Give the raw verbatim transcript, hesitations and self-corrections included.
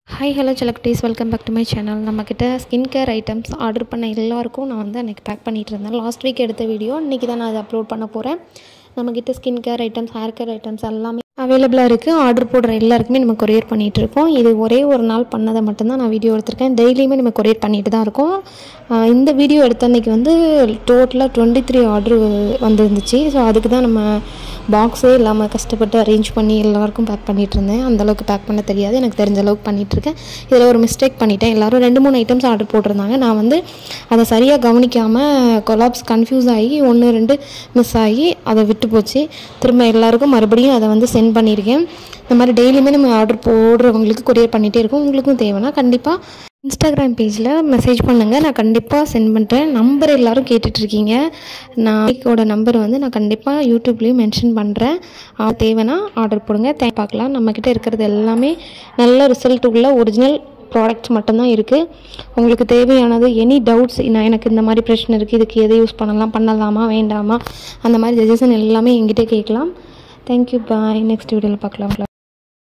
Hi, hello Chalakties, welcome back to my channel. நம்மக்கிட்ட skin care items order பண்ண எல்லாருக்கும் நான் வந்து அன்றைக்கி பேக் பண்ணிகிட்டு இருந்தேன். லாஸ்ட் வீக் எடுத்த வீடியோ இன்றைக்கி தான் நான் அதை அப்லோட் பண்ண போகிறேன். நம்மக்கிட்ட skin care items, hair care items எல்லாமே அவைலபிளாக இருக்குது. ஆர்டர் போடுற எல்லாருக்குமே நம்ம கொரியர் பண்ணிகிட்ருக்கோம். இது ஒரே ஒரு நாள் பண்ணதை மட்டும்தான் நான் வீடியோ எடுத்திருக்கேன். டெய்லியுமே நம்ம கொரியர் பண்ணிட்டு தான் இருக்கோம். இந்த வீடியோ எடுத்த அன்றைக்கி வந்து டோட்டலாக டுவெண்ட்டி த்ரீ ஆர்டர் வந்துருந்துச்சு. ஸோ அதுக்கு தான் நம்ம பாக்ஸே இல்லாமல் கஷ்டப்பட்டு அரேஞ்ச் பண்ணி எல்லாருக்கும் பேக் பண்ணிகிட்டு இருந்தேன். அந்தளவுக்கு பேக் பண்ண தெரியாது, எனக்கு தெரிஞ்ச அளவுக்கு பண்ணிகிட்ருக்கேன். இதில் ஒரு மிஸ்டேக் பண்ணிட்டேன். எல்லோரும் ரெண்டு மூணு ஐட்டம்ஸ் ஆர்டர் போட்டிருந்தாங்க. நான் வந்து அதை சரியாக கவனிக்காமல் கொலாப்ஸ் கன்ஃபியூஸ் ஆகி ஒன்று ரெண்டு மிஸ் ஆகி அதை விட்டு போச்சு. திரும்ப எல்லாருக்கும் மறுபடியும் அதை வந்து சென்ட் பண்ணியிருக்கேன். இந்த மாதிரி டெய்லியுமே நம்ம ஆர்டர் போடுறவங்களுக்கு கொரியர் பண்ணிகிட்டே இருக்கோம். உங்களுக்கும் தேவைன்னா கண்டிப்பாக இன்ஸ்டாகிராம் பேஜில் மெசேஜ் பண்ணுங்கள், நான் கண்டிப்பாக சென்ட் பண்ணுறேன். நம்பர் எல்லோரும் கேட்டுட்ருக்கீங்க. நான் கேக்கோட நம்பர் வந்து நான் கண்டிப்பாக யூடியூப்லேயும் மென்ஷன் பண்ணுறேன். தேவைன்னா ஆர்டர் போடுங்க. தே பார்க்கலாம். நம்மக்கிட்ட இருக்கிறது எல்லாமே நல்ல ரிசல்ட் உள்ள ஒரிஜினல் ப்ராடக்ட்ஸ் மட்டும்தான் இருக்குது. உங்களுக்கு தேவையானது எனி டவுட்ஸ், நான் எனக்கு இந்த மாதிரி பிரச்சனை இருக்குது, இதுக்கு எதை யூஸ் பண்ணலாம், பண்ணலாமா வேண்டாமா, அந்த மாதிரி சஜஷன் எல்லாமே என்கிட்ட கேட்கலாம். தேங்க்யூ, பாய். நெக்ஸ்ட் வீடியோவில் பார்க்கலாம்.